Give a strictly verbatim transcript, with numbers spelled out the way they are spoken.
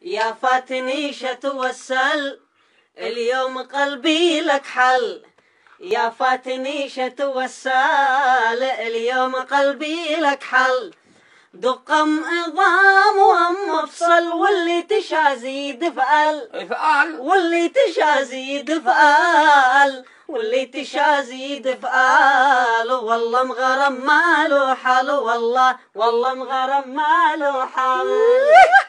يا فاتني شتوسل اليوم قلبي لك حل. يا فاتني شتوسل اليوم قلبي لك حل. دقم عظام وهم مفصل واللي تشازي دفعل افعل واللي تشازي دفعل واللي تشازي دفعل. والله مغرم ماله حال والله والله مغرم ماله حال.